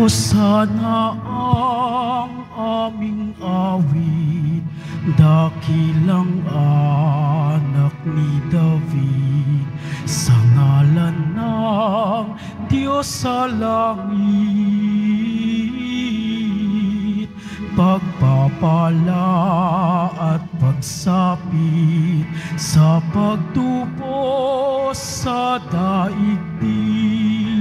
Hosana ang aming awit, dakilang anak ni David, sa ngalan ng Diyos sa langit. Pagpapala at pagsapit sa pagtubo sa daigdig.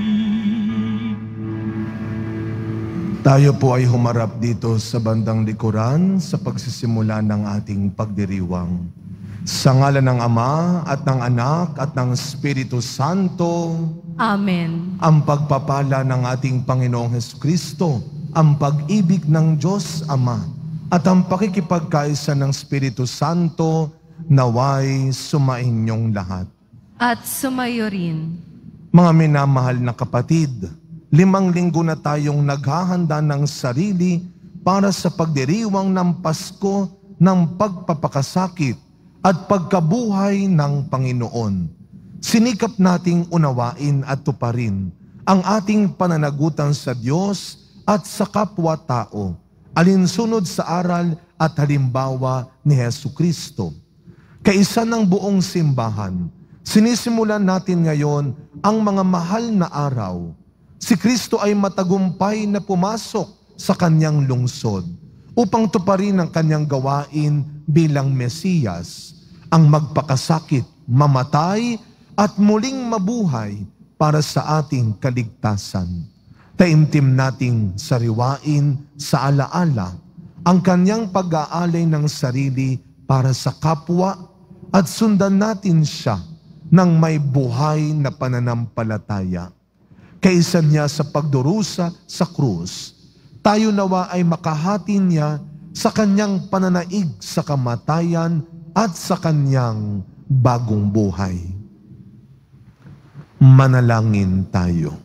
Tayo po ay humarap dito sa bandang likuran sa pagsisimula ng ating pagdiriwang. Sa ngalan ng Ama at ng Anak at ng Espiritu Santo. Amen. Ang pagpapala ng ating Panginoong Hesukristo, ang pag-ibig ng Diyos Ama, at ang pakikipagkaisa ng Espiritu Santo naway sumainyong lahat. At sumayo rin. Mga minamahal na kapatid, 5 linggo na tayong naghahanda ng sarili para sa pagdiriwang ng Pasko ng pagpapakasakit at pagkabuhay ng Panginoon. Sinikap nating unawain at tuparin ang ating pananagutan sa Diyos at sa kapwa-tao, alinsunod sa aral at halimbawa ni Hesukristo. Kaisa ng buong simbahan, sinisimulan natin ngayon ang mga mahal na araw. Si Kristo ay matagumpay na pumasok sa kanyang lungsod upang tuparin ang kanyang gawain bilang Mesiyas, ang magpakasakit, mamatay at muling mabuhay para sa ating kaligtasan. Taimtim nating sariwain sa alaala ang kanyang pag-aalay ng sarili para sa kapwa at sundan natin siya ng may buhay na pananampalataya. Kaisa niya sa pagdurusa sa krus, tayo nawa ay makahati niya sa kanyang pananaig sa kamatayan at sa kanyang bagong buhay. Manalangin tayo.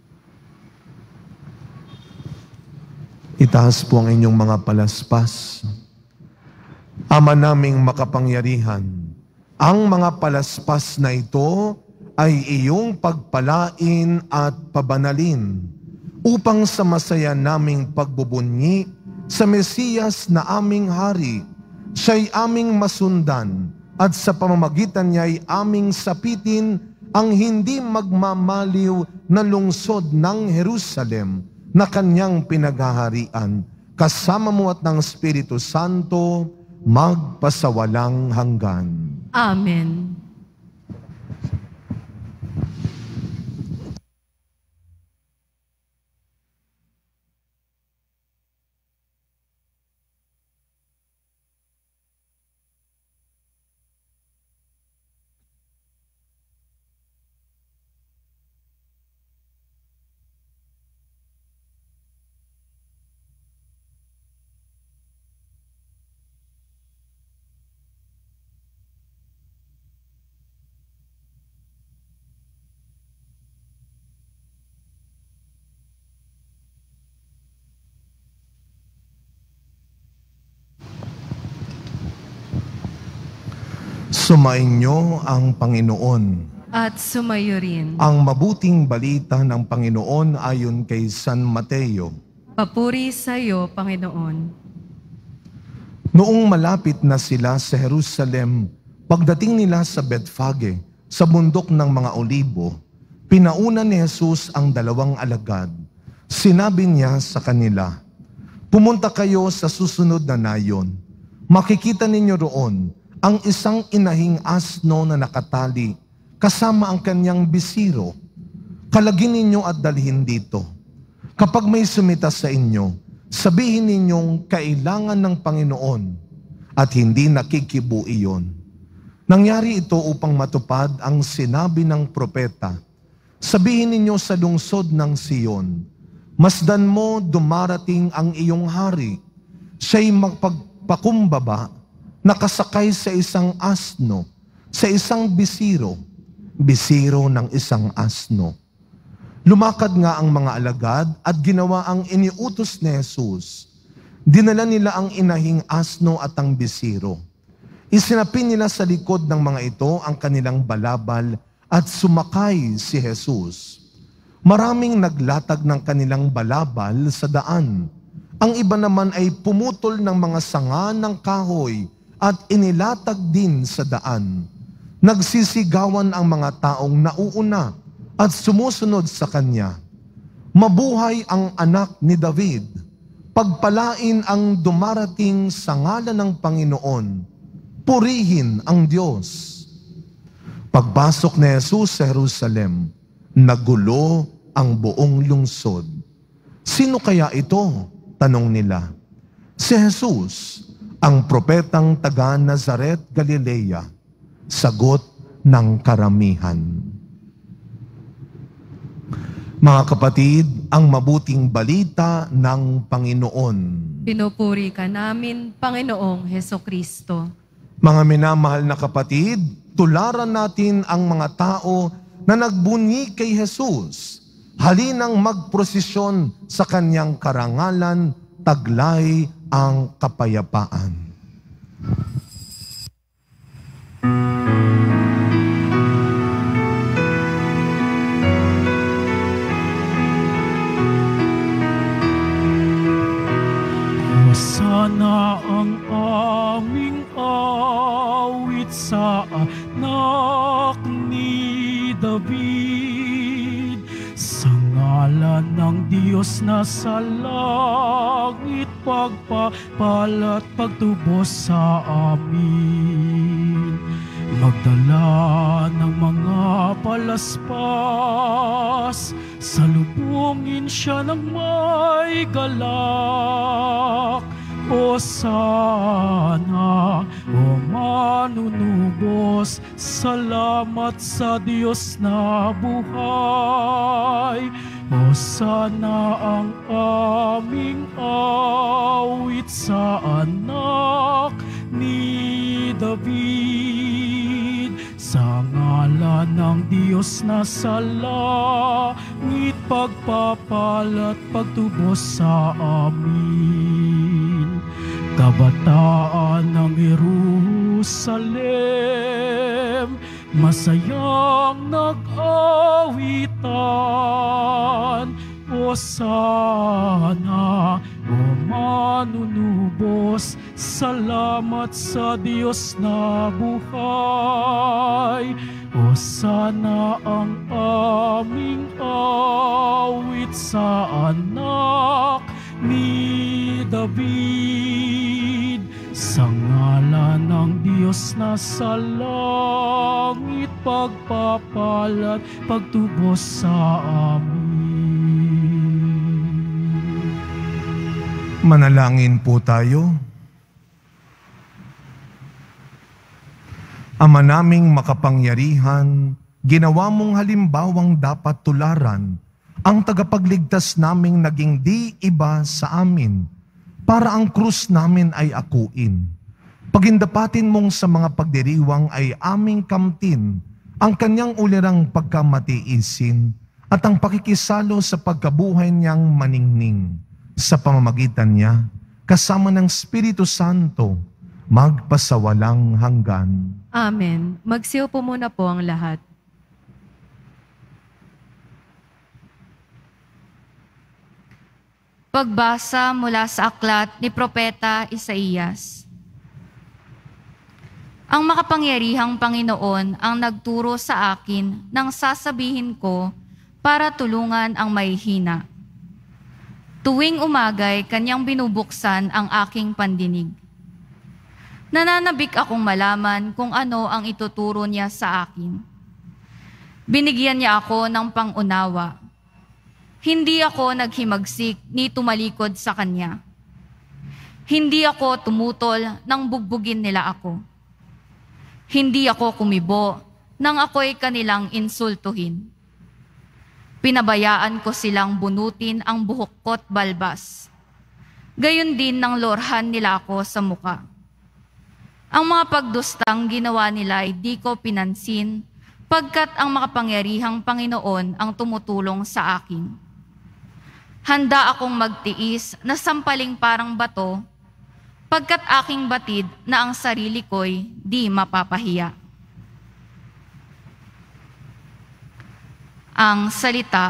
Itaas po ang inyong mga palaspas. Ama naming makapangyarihan, ang mga palaspas na ito ay iyong pagpalain at pabanalin upang sa masaya naming pagbubunyi sa Mesiyas na aming hari, siya'y aming masundan at sa pamamagitan niya'y aming sapitin ang hindi magmamaliw na lungsod ng Jerusalem na kanyang pinaghaharian, kasama mo at ng Espiritu Santo, magpasawalang hanggan. Amen. Sumainyo ang Panginoon. At sumayo rin. Ang mabuting balita ng Panginoon ayon kay San Mateo. Papuri sa iyo, Panginoon. Noong malapit na sila sa Jerusalem, pagdating nila sa Bethfage, sa bundok ng mga Olibo, pinauna ni Jesus ang 2 alagad. Sinabi niya sa kanila, "Pumunta kayo sa susunod na nayon. Makikita ninyo roon ang isang inahing asno na nakatali kasama ang kanyang bisiro. Kalagin ninyo at dalhin dito. Kapag may sumita sa inyo, sabihin ninyong kailangan ng Panginoon at hindi nakikibu iyon." Nangyari ito upang matupad ang sinabi ng propeta, "Sabihin ninyo sa lungsod ng Siyon, masdan mo dumarating ang iyong hari. Siya'y magpagpakumbaba, nakasakay sa isang asno, sa isang bisiro ng isang asno." Lumakad nga ang mga alagad at ginawa ang iniutos ni Jesus. Dinala nila ang inahing asno at ang bisiro. Isinapin nila sa likod ng mga ito ang kanilang balabal at sumakay si Jesus. Maraming naglatag ng kanilang balabal sa daan. Ang iba naman ay pumutol ng mga sanga ng kahoy at inilatag din sa daan. Nagsisigawan ang mga taong nauuna at sumusunod sa kanya. Mabuhay ang anak ni David. Pagpalain ang dumarating sa ngalan ng Panginoon. Purihin ang Diyos. Pagpasok ni Jesus sa Jerusalem, nagulo ang buong lungsod. Sino kaya ito? Tanong nila. Si Jesus, ang propetang taga Nazaret, Galilea. Sagot ng karamihan. Mga kapatid, ang mabuting balita ng Panginoon. Pinupuri ka namin, Panginoong Hesukristo. Mga minamahal na kapatid, tularan natin ang mga tao na nagbunyi kay Jesus. Halinang magprosesyon sa kanyang karangalan, taglay ang kapayapaan. Sana ang aming awit sa anak ni David, sa ngalan ng Diyos na sa langit, pagpapal at pagtubos sa amin. Magdala ng mga palaspas, salubungin siya ng may galak. O sana, o manunubos, salamat sa Diyos na buhay. O sana ang aming awit sa anak ni David, sa ngalan ng Diyos na sa langit, pagpapal at pagtubos sa amin. Kabataan ng Jerusalem, masayang nag-awitan. O sana, o manunubos, salamat sa Diyos na buhay. O sana ang aming awit sa anak ni David, sa ngalan ng Diyos na sa langit, pagpapal at pagtubos sa amin. Manalangin po tayo. Ama naming makapangyarihan, ginawa mong halimbawang dapat tularan ang tagapagligtas naming naging di iba sa amin, para ang krus namin ay akuin. Pagindapatin mong sa mga pagdiriwang ay aming kamtin ang kanyang ulirang pagkamatiisin at ang pakikisalo sa pagkabuhay niyang maningning. Sa pamamagitan niya, kasama ng Espiritu Santo, magpasawalang hanggan. Amen. Magsiupo muna po ang lahat. Pagbasa mula sa aklat ni Propeta Isaías. Ang makapangyarihang Panginoon ang nagturo sa akin nang sasabihin ko para tulungan ang mahihina. Tuwing umagay, kanyang binubuksan ang aking pandinig. Nananabik akong malaman kung ano ang ituturo niya sa akin. Binigyan niya ako ng pangunawa. Hindi ako naghimagsik ni tumalikod sa kanya. Hindi ako tumutol nang bugbugin nila ako. Hindi ako kumibo nang ako'y kanilang insultuhin. Pinabayaan ko silang bunutin ang buhok ko't balbas. Gayon din nang lorhan nila ako sa muka. Ang mga pagdustang ginawa nila ay di ko pinansin, pagkat ang makapangyarihang Panginoon ang tumutulong sa akin. Handa akong magtiis na sampaling parang bato, pagkat aking batid na ang sarili ko'y di mapapahiya. Ang salita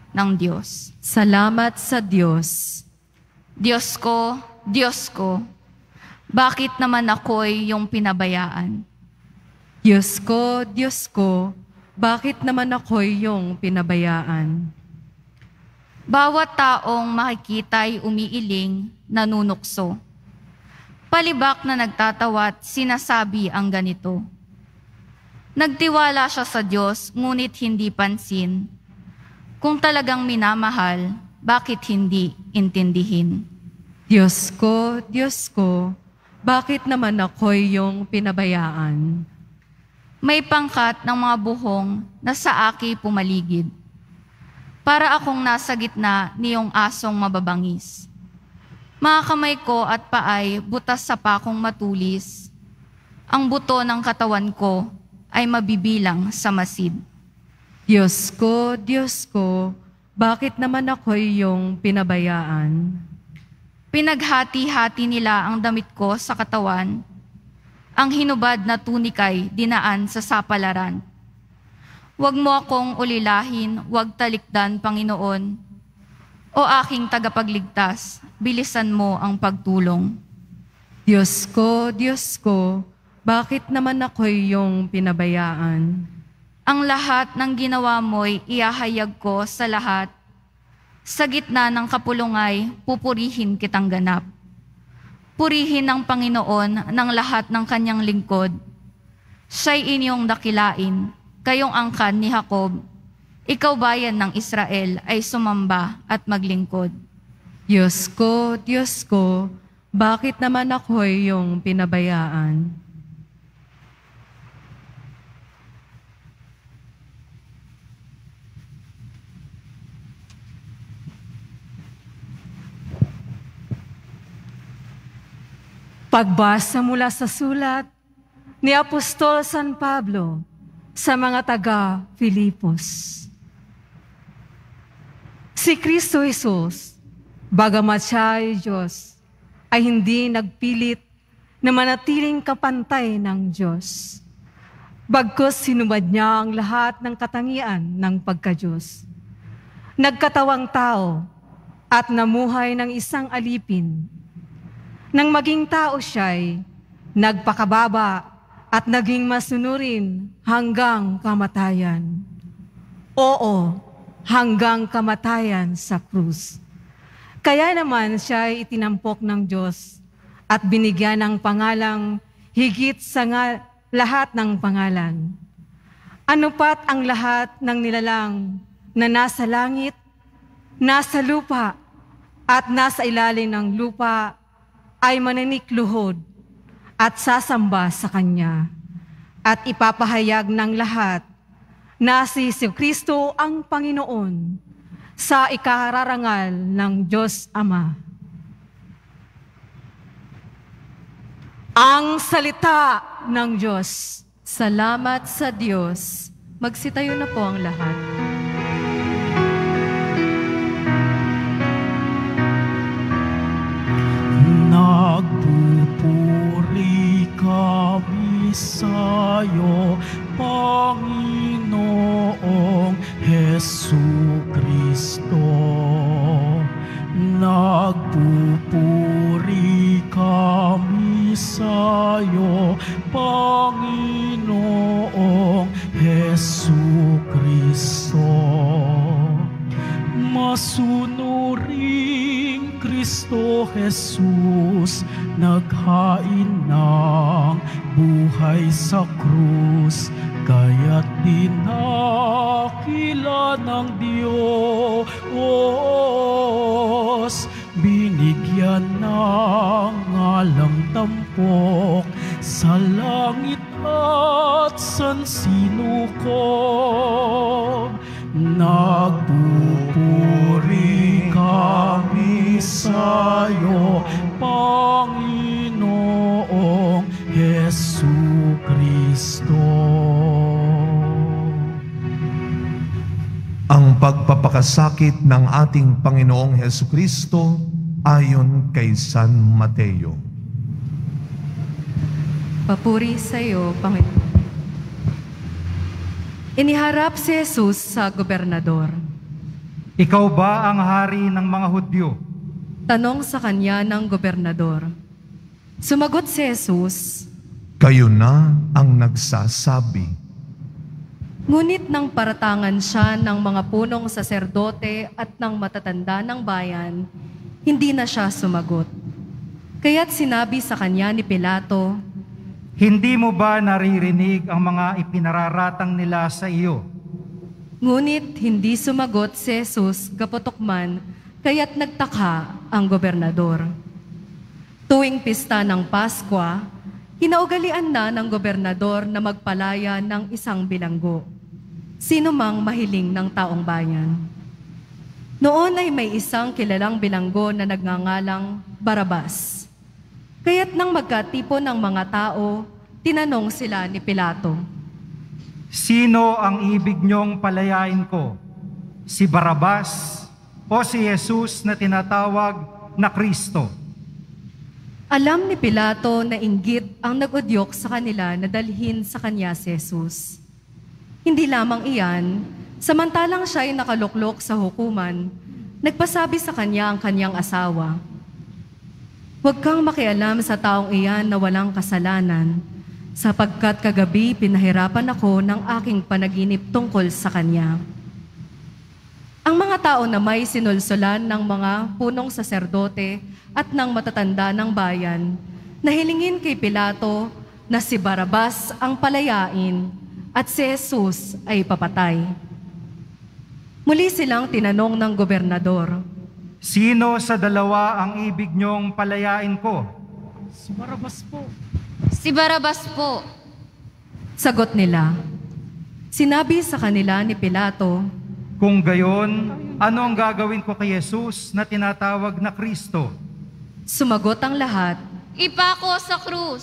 ng Diyos. Salamat sa Diyos. Diyos ko, bakit naman ako'y iyong pinabayaan? Diyos ko, bakit naman ako'y iyong pinabayaan? Bawat taong makikita'y umiiling, nanunukso. Palibak na nagtatawat, sinasabi ang ganito. Nagtiwala siya sa Diyos, ngunit hindi pansin. Kung talagang minamahal, bakit hindi intindihin? Diyos ko, bakit naman ako'y iyong pinabayaan? May pangkat ng mga buhong na sa aki pumaligid. Para akong nasa gitna niyong asong mababangis. Mga kamay ko at paay butas sa pakong matulis. Ang buto ng katawan ko ay mabibilang sa masid. Diyos ko, bakit naman ako'y iyong pinabayaan? Pinaghati-hati nila ang damit ko sa katawan. Ang hinubad na tunikay dinaan sa sapalaran. Huwag mo akong ulilahin, huwag talikdan, Panginoon. O aking tagapagligtas, bilisan mo ang pagtulong. Diyos ko, bakit naman ako'y iyong pinabayaan? Ang lahat ng ginawa mo'y iahayag ko sa lahat. Sa gitna ng kapulungay, pupurihin kitang ganap. Purihin ng Panginoon ng lahat ng kanyang lingkod. Siya'y inyong dakilain, kayong angkan ni Jacob. Ikaw bayan ng Israel ay sumamba at maglingkod. Diyos ko, bakit naman ako'y iyong pinabayaan? Pagbasa mula sa sulat ni Apostol San Pablo sa mga taga-Filipos. Si Kristo Jesus, bagamat siya ay Diyos, ay hindi nagpilit na manatiling kapantay ng Diyos. Bagkus sinubad niya ang lahat ng katangian ng pagka-Diyos. Nagkatawang tao at namuhay ng isang alipin. Nang maging tao siya'y nagpakababa at naging masunurin hanggang kamatayan. Oo, hanggang kamatayan sa krus. Kaya naman siya ay itinampok ng Diyos at binigyan ng pangalang higit sa lahat ng pangalan. Ano pat ang lahat ng nilalang na nasa langit, nasa lupa, at nasa ilalim ng lupa ay maninikluhod at sasamba sa Kanya at ipapahayag ng lahat na si Kristo ang Panginoon sa ikararangal ng Diyos Ama. Ang salita ng Diyos. Salamat sa Diyos. Magsitayo na po ang lahat. Nagpupuri kami sa'yo, Panginoong Jesucristo. Nagpupuri kami sa'yo, Panginoong Jesucristo. Masunuring Kristo Jesus, naghain ng buhay sa krus, kaya't dinakila ng Diyos, binigyan ng ngalang tampok sa langit at sansinukob. Nagpupuri kami sa'yo, Panginoong Jesucristo. Ang pagpapakasakit ng ating Panginoong Jesucristo ayon kay San Mateo. Papuri sa iyo, Panginoon. Iniharap si Jesus sa gobernador. Ikaw ba ang hari ng mga Hudyo? Tanong sa kanya ng gobernador. Sumagot si Jesus, Kayo na ang nagsasabi. ngunit nang paratangan siya ng mga punong saserdote at ng matatanda ng bayan, hindi na siya sumagot. Kaya't sinabi sa kanya ni Pilato, Hindi mo ba naririnig ang mga ipinararatang nila sa iyo? ngunit hindi sumagot si Jesus kapotokman, kaya't nagtaka ang gobernador. Tuwing pista ng Paskwa, kinaugalian na ng gobernador na magpalaya ng isang bilanggo, sino mang mahiling ng taong bayan. Noon ay may isang kilalang bilanggo na nagngangalang Barabas. Kaya't nang magkatipon ng mga tao, tinanong sila ni Pilato, Sino ang ibig niyong palayain ko? Si Barabas o si Jesus na tinatawag na Kristo? alam ni Pilato na inggit ang nag-udyok sa kanila na dalhin sa kanya si Jesus. Hindi lamang iyan, samantalang siya ay nakaluklok sa hukuman, nagpasabi sa kanya ang kanyang asawa, Huwag kang makialam sa taong iyan na walang kasalanan, sapagkat kagabi pinahirapan ako ng aking panaginip tungkol sa kanya. Ang mga tao na may sinulsulan ng mga punong saserdote at ng matatanda ng bayan, nahilingin kay Pilato na si Barabas ang palayain at si Jesus ay papatay. Muli silang tinanong ng gobernador, Sino sa dalawa ang ibig niyong palayain ko? Si Barabas po. Si Barabas po. Sagot nila. Sinabi sa kanila ni Pilato, Kung gayon, ano ang gagawin ko kay Jesus na tinatawag na Kristo? sumagot ang lahat, Ipako sa krus.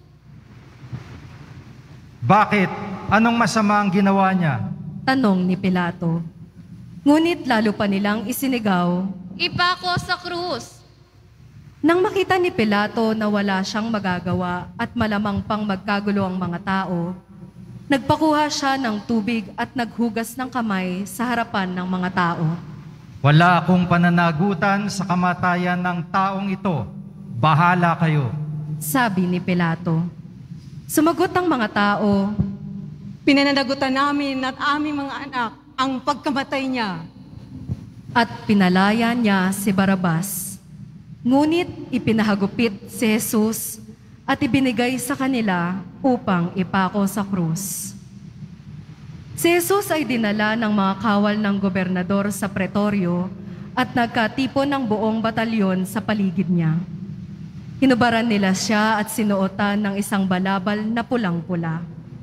Bakit? Anong masama ang ginawa niya? tanong ni Pilato. Ngunit lalo pa nilang isinigaw. Ipako sa krus. Nang makita ni Pilato na wala siyang magagawa at malamang pang magkagulo ang mga tao, nagpakuha siya ng tubig at naghugas ng kamay sa harapan ng mga tao. Wala akong pananagutan sa kamatayan ng taong ito. Bahala kayo. Sabi ni Pilato. Sumagot ang mga tao, Pinananagutan namin at aming mga anak ang pagkamatay niya. at pinalaya niya si Barabas. Ngunit ipinahagupit si Jesus at ibinigay sa kanila upang ipako sa krus. Si Jesus ay dinala ng mga kawal ng gobernador sa pretoryo at nagkatipon ng buong batalyon sa paligid niya. Hinubaran nila siya at sinuotan ng isang balabal na pulang-pula.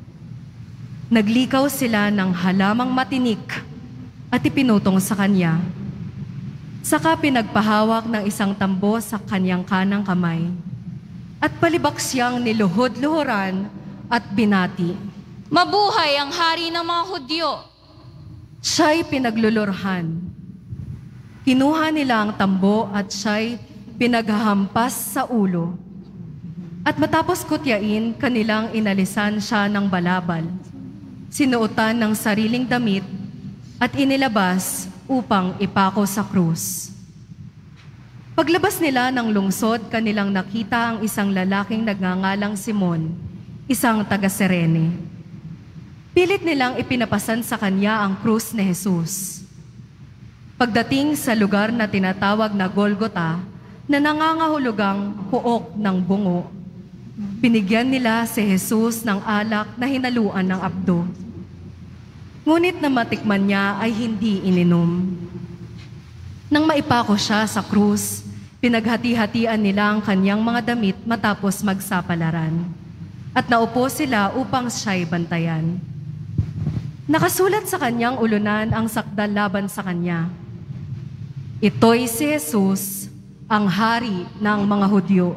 Naglikaw sila ng halamang matinik at ipinutong sa kanya. Saka pinagpahawak ng isang tambo sa kanyang kanang kamay at palibak siyang niluhod-luhuran at binati. Mabuhay ang hari ng mga Hudyo. Siya'y pinaglulurhan. Kinuha nila ang tambo at siya'y pinaghahampas sa ulo. At matapos kutyain, kanilang inalisan siya ng balabal. Sinuotan ng sariling damit at inilabas upang ipako sa krus. Paglabas nila ng lungsod, kanilang nakita ang isang lalaking nagngangalang Simon, isang taga-Serene. Pilit nilang ipinapasan sa kanya ang krus ni Jesus. Pagdating sa lugar na tinatawag na Golgota, na nangangahulugang kuok ng bungo, binigyan nila si Jesus ng alak na hinaluan ng abdo. Ngunit na matikman niya ay hindi ininom. Nang maipako siya sa krus, pinaghati-hatian nila ang kanyang mga damit matapos magsapalaran. At naupo sila upang siya'y bantayan. Nakasulat sa kanyang ulunan ang sakdal laban sa kanya. Ito'y si Jesus, ang hari ng mga Hudyo.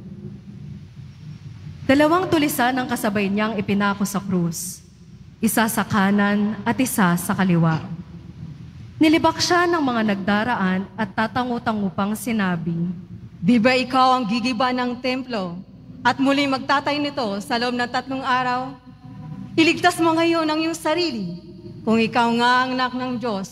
Dalawang tulisan ang kasabay niyang ipinako sa krus, isa sa kanan at isa sa kaliwa. Nilibak siya ng mga nagdaraan at tatangu-tangu pang sinabi, Di ba ikaw ang gigiba ng templo at muli magtatay nito sa loob ng 3 araw? Iligtas mo ngayon ang iyong sarili kung ikaw nga ang anak ng Diyos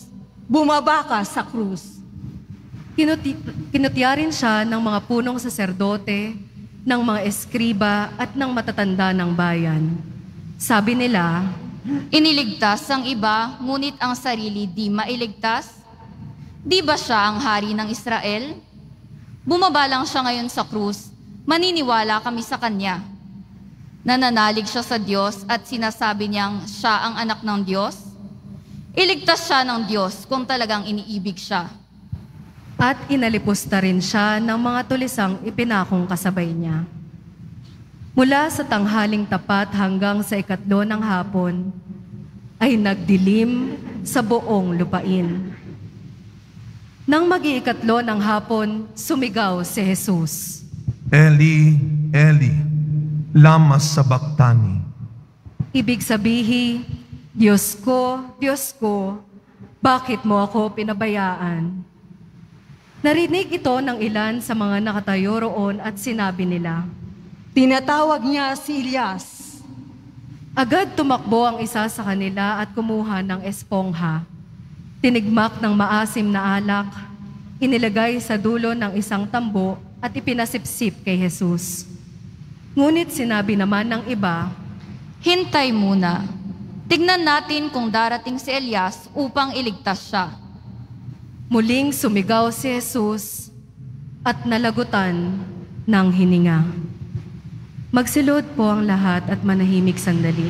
bumaba ka sa krus. Kinutya rin siya ng mga punong saserdote, ng mga eskriba at ng matatanda ng bayan. Sabi nila, Iniligtas ang iba, ngunit ang sarili di mailigtas? Di ba siya ang hari ng Israel? Bumaba lang siya ngayon sa krus, maniniwala kami sa kanya. Nananalig siya sa Diyos at sinasabi niyang siya ang anak ng Diyos? Iligtas siya ng Diyos kung talagang iniibig siya. at inalipusta rin siya ng mga tulisang ipinakong kasabay niya. Mula sa tanghaling tapat hanggang sa 3 ng hapon, ay nagdilim sa buong lupain. Nang mag-3 ng hapon, sumigaw si Jesus. Eli, Eli, lama sabachthani. Ibig sabihin, Diyos ko, bakit mo ako pinabayaan? Narinig ito ng ilan sa mga nakatayo roon at sinabi nila, Tinatawag niya si Elias. agad tumakbo ang isa sa kanila at kumuha ng espongha. Tinigmak ng maasim na alak, inilagay sa dulo ng isang tambo at ipinasipsip kay Jesus. Ngunit sinabi naman ng iba, Hintay muna. Tignan natin kung darating si Elias upang iligtas siya. muling sumigaw si Jesus at nalagutan ng hininga. Magsilod po ang lahat at manahimik sandali.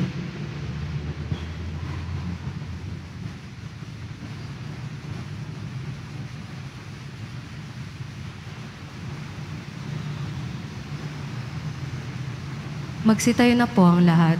Magsitayo na po ang lahat.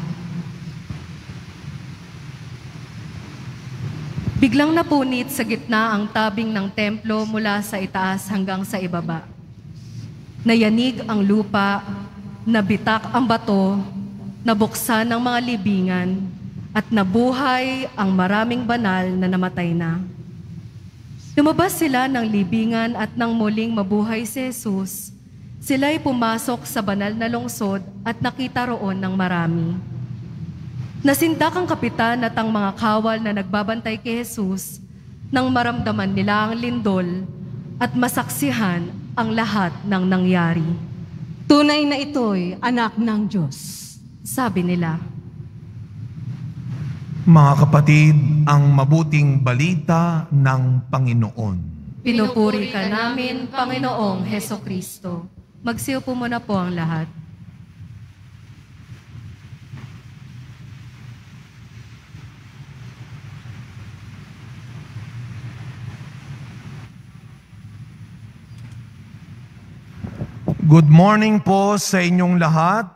Biglang napunit sa gitna ang tabing ng templo mula sa itaas hanggang sa ibaba. Nayanig ang lupa, nabitak ang bato, nabuksan ang mga libingan, at nabuhay ang maraming banal na namatay na. Lumabas sila ng libingan at nang muling mabuhay si Jesus, sila'y pumasok sa banal na lungsod at nakita roon ng marami. Nasindak ang kapitan at ang mga kawal na nagbabantay kay Jesus nang maramdaman nila ang lindol at masaksihan ang lahat ng nangyari. Tunay na ito'y anak ng Diyos. Sabi nila, Mga kapatid, ang mabuting balita ng Panginoon. pinupuri ka namin, Panginoong Heso Kristo. Magsiupo muna po ang lahat. Good morning po sa inyong lahat.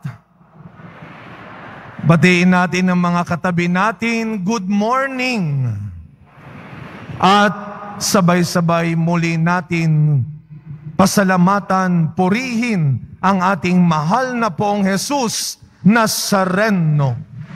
Batiin natin ang mga katabi natin, good morning. At sabay-sabay muli natin pasalamatan, purihin ang ating mahal na Poong Jesus Nazareno.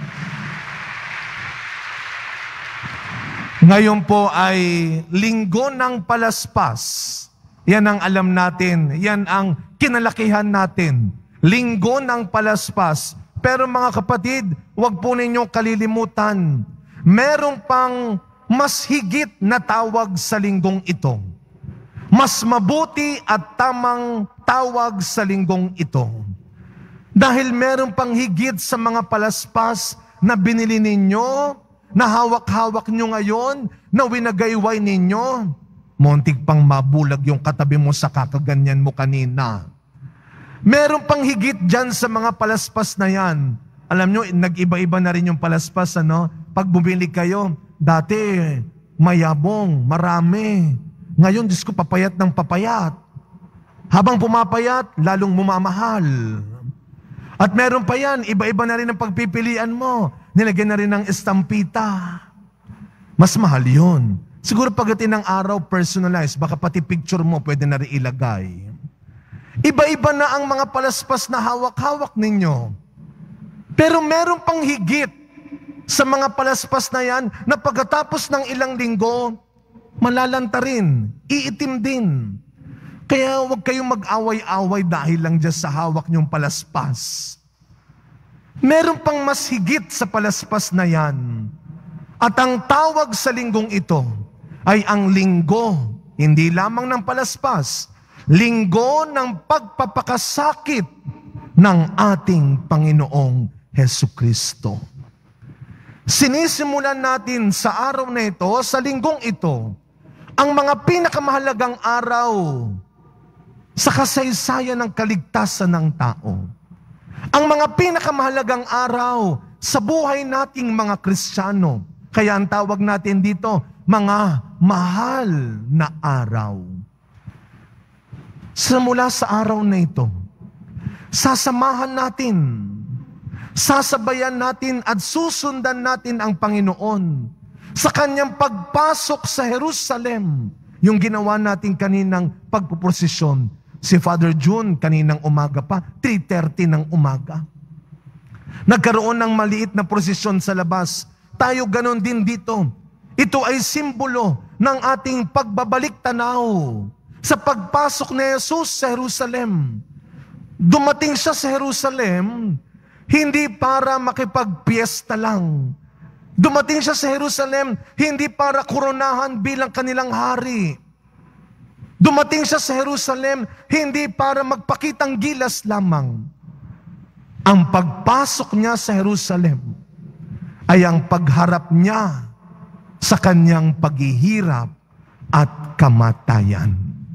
Ngayon po ay linggo ng palaspas. Yan ang alam natin, yan ang kinalakihan natin. Linggo ng palaspas. Pero mga kapatid, huwag po ninyong kalilimutan. Meron pang mas higit na tawag sa linggong ito. Mas mabuti at tamang tawag sa linggong ito. Dahil meron pang higit sa mga palaspas na binili ninyo, na hawak-hawak nyo ngayon, na winagayway ninyo. Muntik pang mabulag yung katabi mo sa kakaganyan mo kanina. Meron pang higit dyan sa mga palaspas na yan. Alam nyo, nag-iba-iba na rin yung palaspas, ano? Pag bumili kayo, dati mayabong, marami. Ngayon, Diyos ko, papayat ng papayat. Habang pumapayat, lalong mumamahal. At meron pa yan, iba-iba na rin ang pagpipilian mo. Nilagyan na rin ng estampita. Mas mahal yun. Siguro pagdating ng araw, personalized, baka pati picture mo pwede na rin ilagay. Iba-iba na ang mga palaspas na hawak-hawak ninyo. Pero meron pang higit sa mga palaspas na yan na pagkatapos ng ilang linggo, malalanta rin, iitim din. Kaya huwag kayong mag-away-away dahil lang dyan sa hawak niyong palaspas. Meron pang mas higit sa palaspas na yan. At ang tawag sa linggong ito ay ang linggo, hindi lamang ng palaspas, linggo ng pagpapakasakit ng ating Panginoong Hesukristo. Sinisimulan natin sa araw na ito, sa linggong ito, ang mga pinakamahalagang araw sa kasaysayan ng kaligtasan ng tao. Ang mga pinakamahalagang araw sa buhay nating mga Kristiyano. Kaya ang tawag natin dito, mga mahal na araw. Simula sa araw na ito, sasamahan natin, sasabayan natin at susundan natin ang Panginoon sa kanyang pagpasok sa Jerusalem. Yung ginawa natin kaninang pagpuprosesyon. Si Father June, kaninang umaga pa, 3:30 ng umaga. Nagkaroon ng maliit na prosesyon sa labas. Tayo ganon din dito. Ito ay simbolo ng ating pagbabalik tanaw sa pagpasok ni Jesus sa Jerusalem. Dumating siya sa Jerusalem, hindi para makipagpiesta lang. Dumating siya sa Jerusalem, hindi para koronahan bilang kanilang hari. Dumating siya sa Jerusalem, hindi para magpakitang gilas lamang. Ang pagpasok niya sa Jerusalem ay ang pagharap niya sa kanyang paghihirap at kamatayan.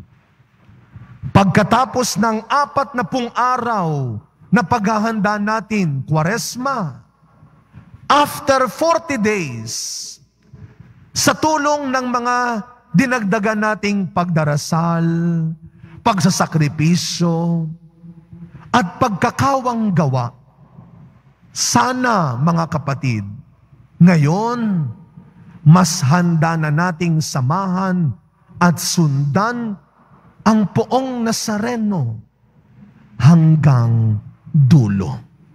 Pagkatapos ng 40 araw na paghahanda natin, Kwaresma, after 40 days, sa tulong ng mga dinagdagan nating pagdarasal, pagsasakripisyo, at pagkakawang gawa, sana mga kapatid, ngayon, mas handa na nating samahan at sundan ang poong Nazareno hanggang dulo.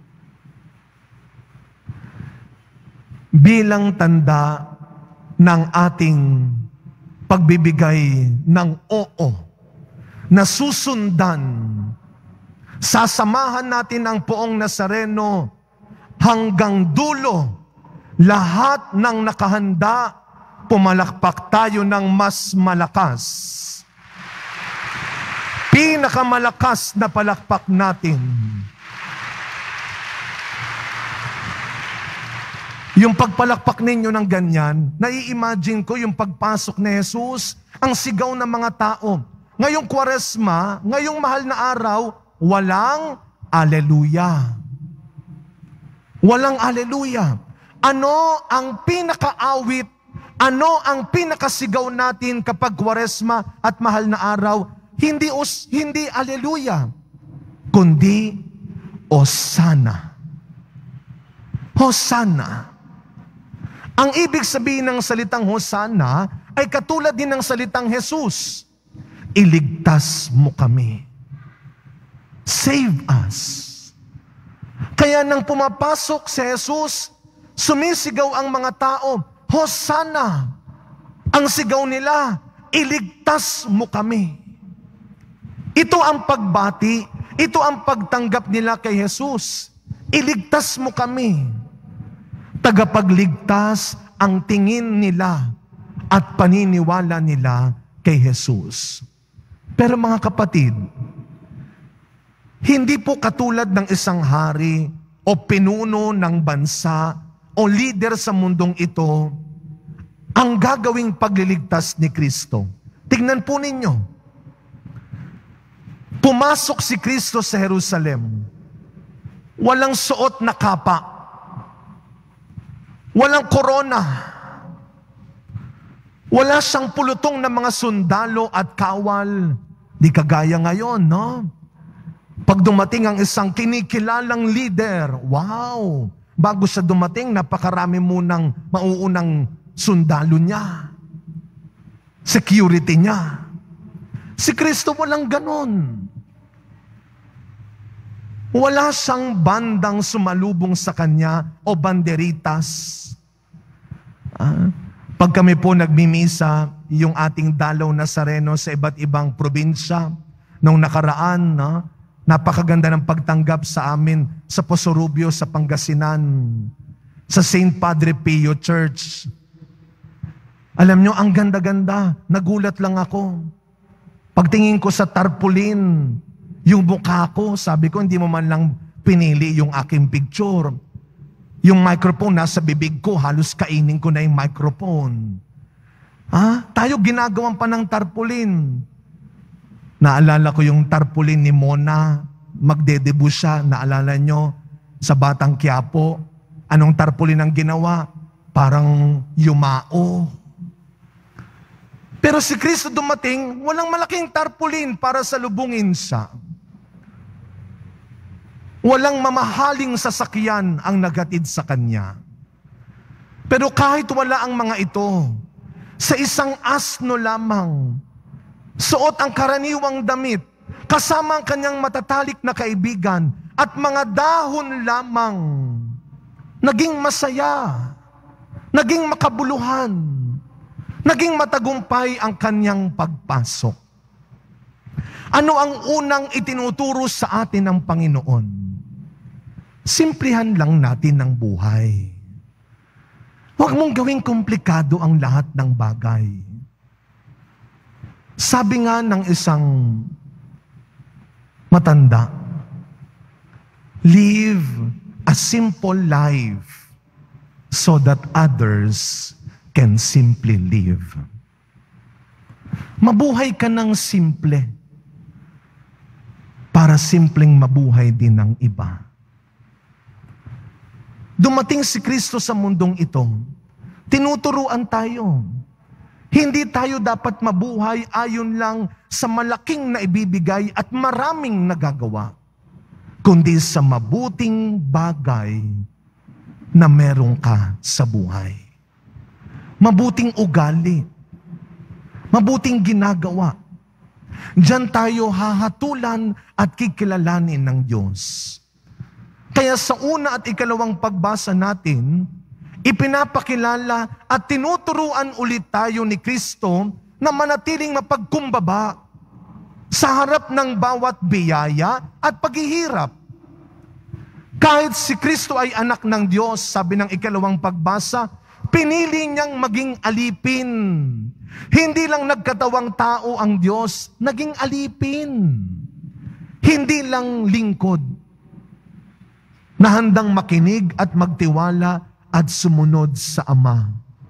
Bilang tanda ng ating pagbibigay ng oo na susundan, sasamahan natin ang poong Nazareno hanggang dulo. Lahat ng nakahanda, pumalakpak tayo ng mas malakas. Pinakamalakas na palakpak natin. Yung pagpalakpak ninyo ng ganyan, nai-imagine ko yung pagpasok ni Jesus, ang sigaw ng mga tao. Ngayong Kwaresma, ngayong mahal na araw, walang aleluya. Walang aleluya. Ano ang pinakaawit, ano ang pinakasigaw natin kapag Kwaresma at mahal na araw? Hindi aleluya, kundi Hosana. Hosana. Ang ibig sabihin ng salitang Hosana ay katulad din ng salitang Jesus. Iligtas mo kami. Save us. Kaya nang pumapasok si Jesus, sumisigaw ang mga tao, Hosana! Ang sigaw nila, iligtas mo kami. Ito ang pagbati, ito ang pagtanggap nila kay Jesus. Iligtas mo kami. Tagapagligtas ang tingin nila at paniniwala nila kay Jesus. Pero mga kapatid, hindi po katulad ng isang hari o pinuno ng bansa o leader sa mundong ito, ang gagawing pagliligtas ni Kristo. Tingnan po ninyo. Pumasok si Kristo sa Jerusalem. Walang suot na kapa. Walang korona. Wala siyang pulutong na mga sundalo at kawal. Di kagaya ngayon, no? Pag dumating ang isang kinikilalang leader, wow! Bago siya dumating, napakarami munang mauunang sundalo niya. Security niya. Si Kristo walang ganon. Wala siyang bandang sumalubong sa kanya o banderitas. Pag kami po nagmimisa, yung ating dalaw Nazareno sa iba't ibang probinsya, nung nakaraan, napakaganda ng pagtanggap sa amin sa Posorubio, sa Pangasinan, sa St. Padre Pio Church. Alam nyo, ang ganda-ganda. Nagulat lang ako. Pagtingin ko sa tarpaulin, yung mukha ko, sabi ko, hindi mo man lang pinili yung aking picture. Yung microphone nasa bibig ko, halos kainin ko na yung microphone. Tayo ginagawan pa ng tarpaulin. Naalala ko yung tarpaulin ni Mona, magdedebut siya, naalala nyo, sa Batang Quiapo. Anong tarpaulin ang ginawa? Parang yumao. Pero si Kristo dumating, walang malaking tarpaulin para salubungin siya. Walang mamahaling sasakyan ang naghatid sa Kanya. Pero kahit wala ang mga ito, sa isang asno lamang, suot ang karaniwang damit, kasama ang Kanyang matatalik na kaibigan, at mga dahon lamang, naging masaya, naging makabuluhan, naging matagumpay ang Kanyang pagpasok. Ano ang unang itinuturo sa atin ng Panginoon? Simplihan lang natin ang buhay. Huwag mong gawing komplikado ang lahat ng bagay. Sabi nga ng isang matanda, live a simple life so that others can simply live. Mabuhay ka ng simple para simpleng mabuhay din ng iba. Dumating si Kristo sa mundong ito, tinuturuan tayo. Hindi tayo dapat mabuhay ayon lang sa malaking naibibigay at maraming nagagawa, kundi sa mabuting bagay na meron ka sa buhay. Mabuting ugali, mabuting ginagawa. Diyan tayo hahatulan at kikilalanin ng Diyos. Kaya sa una at ikalawang pagbasa natin, ipinapakilala at tinuturuan ulit tayo ni Kristo na manatiling mapagkumbaba sa harap ng bawat biyaya at paghihirap. Kahit si Kristo ay anak ng Diyos, sabi ng ikalawang pagbasa, pinili niyang maging alipin. Hindi lang nagkatawang tao ang Diyos, naging alipin. Hindi lang lingkod, na handang makinig at magtiwala at sumunod sa Ama.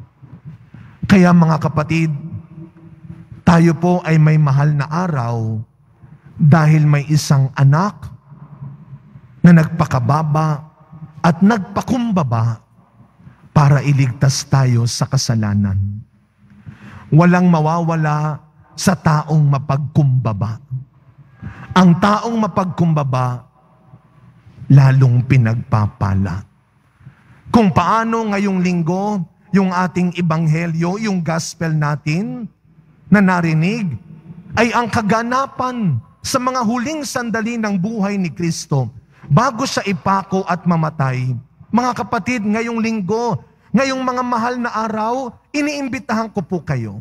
Kaya mga kapatid, tayo po ay may mahal na araw dahil may isang anak na nagpakababa at nagpakumbaba para iligtas tayo sa kasalanan. Walang mawawala sa taong mapagkumbaba. Ang taong mapagkumbaba, lalong pinagpapala. Kung paano ngayong linggo, yung ating ebanghelyo, yung gospel natin, na narinig, ay ang kaganapan sa mga huling sandali ng buhay ni Kristo bago siya ipako at mamatay. Mga kapatid, ngayong linggo, ngayong mga mahal na araw, iniimbitahan ko po kayo.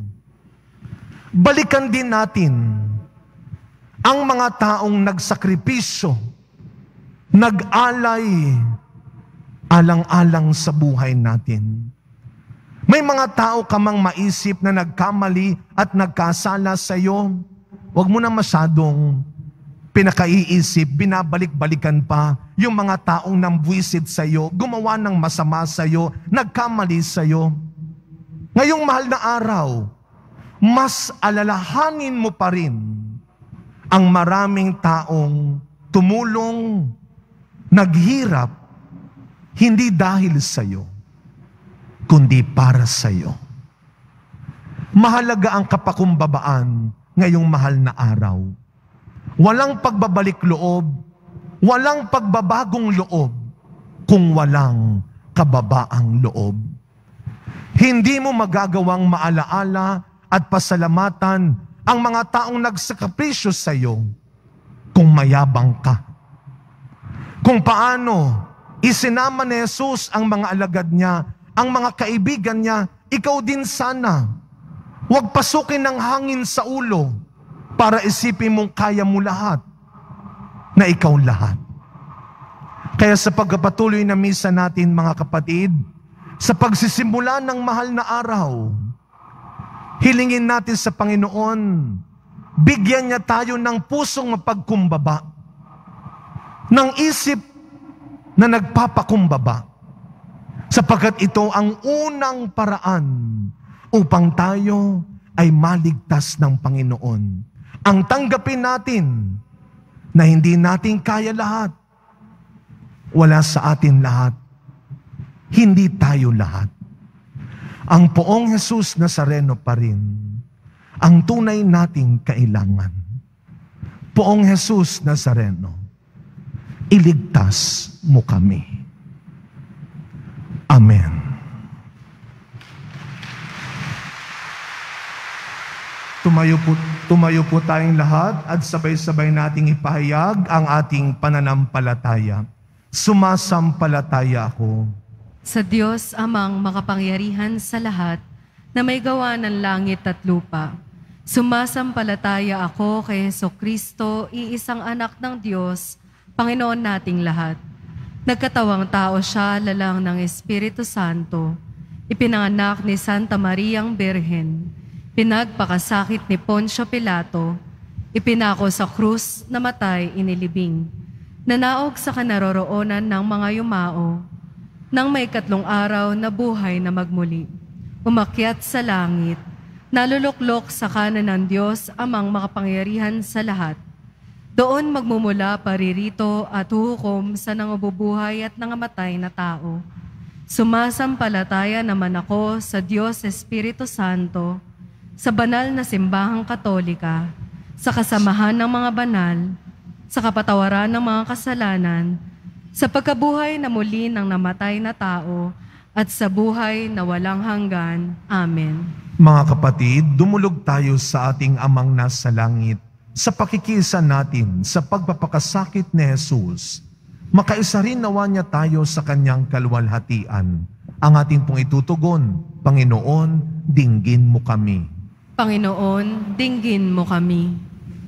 Balikan din natin ang mga taong nagsakripisyo, nag-alay, alang-alang sa buhay natin. May mga tao ka mang maisip na nagkamali at nagkasala sa iyo, huwag mo na masyadong pinakaiisip, binabalik-balikan pa yung mga taong nambwisit sa iyo, gumawa ng masama sa iyo, nagkamali sa iyo. Ngayong mahal na araw, mas alalahanin mo pa rin ang maraming taong tumulong, naghirap, hindi dahil sa iyo, kundi para sa iyo. Mahalaga ang kapakumbabaan ngayong mahal na araw. Walang pagbabalik loob, walang pagbabagong loob, kung walang kababaang loob. Hindi mo magagawang maalaala at pasalamatan ang mga taong nagsakripisyo sa iyo kung mayabang ka. Kung paano isinama ni Jesus ang mga alagad niya, ang mga kaibigan niya, ikaw din sana. Huwag pasukin ng hangin sa ulo para isipin mong kaya mo lahat, na ikaw lahat. Kaya sa pagpapatuloy na misa natin, mga kapatid, sa pagsisimula ng mahal na araw, Hilingin natin sa Panginoon, bigyan niya tayo ng pusong mapagkumbaba, ng isip na nagpapakumbaba, sapagkat ito ang unang paraan upang tayo ay maligtas ng Panginoon. Ang tanggapin natin na hindi natin kaya lahat, wala sa atin lahat, hindi tayo lahat. Ang Poong Jesus Nazareno pa rin ang tunay nating kailangan. Poong Jesus Nazareno, iligtas mo kami. Amen. Tumayo po tayong lahat at sabay-sabay nating ipahayag ang ating pananampalataya. Sumasampalataya ako Sa Diyos amang makapangyarihan sa lahat, na may gawa ng langit at lupa. Sumasampalataya ako kay Jesucristo, iisang anak ng Diyos, Panginoon nating lahat. Nagkatawang tao siya, lalang ng Espiritu Santo. Ipinanganak ni Santa Mariang Birhen. Pinagpakasakit ni Poncio Pilato. Ipinako sa krus, namatay, inilibing. Nanaog sa kanaroroonan ng mga yumao. Nang may 3 araw na buhay na magmuli, umakyat sa langit, naluluklok sa kanan ng Diyos amang makapangyarihan sa lahat. Doon magmumula paririto at huhukom sa nangabubuhay at nangamatay na tao. Sumasampalataya naman ako sa Diyos Espiritu Santo, sa banal na simbahang katolika, sa kasamahan ng mga banal, sa kapatawaran ng mga kasalanan, sa pagkabuhay na muli ng namatay na tao, at sa buhay na walang hanggan. Amen. Mga kapatid, dumulog tayo sa ating Amang nasa langit sa pakikisa natin sa pagpapakasakit ni Jesus. Makaisa rin nawa niya tayo sa kanyang kaluwalhatian. Ang ating pong itutugon, Panginoon, dinggin mo kami. Panginoon, dinggin mo kami.